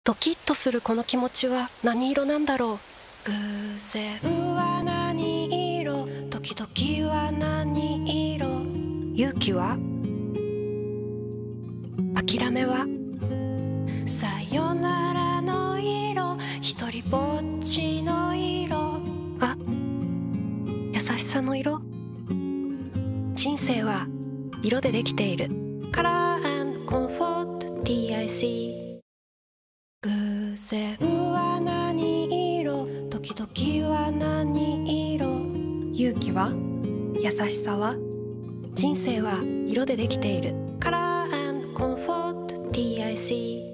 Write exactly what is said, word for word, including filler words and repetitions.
ドキッとするこの気持ちは何色なんだろう。偶然は何色、ドキドキは何色、勇気は、諦めは、さよならの色、ひとりぼっちの色、あ、優しさの色。人生は色でできている。カラー&コンフォート ティーアイシー。 偶然は何色、ドキドキは何色、 勇気は、優しさは。 人生は色でできている。カラー&コンフォート ティーアイシー。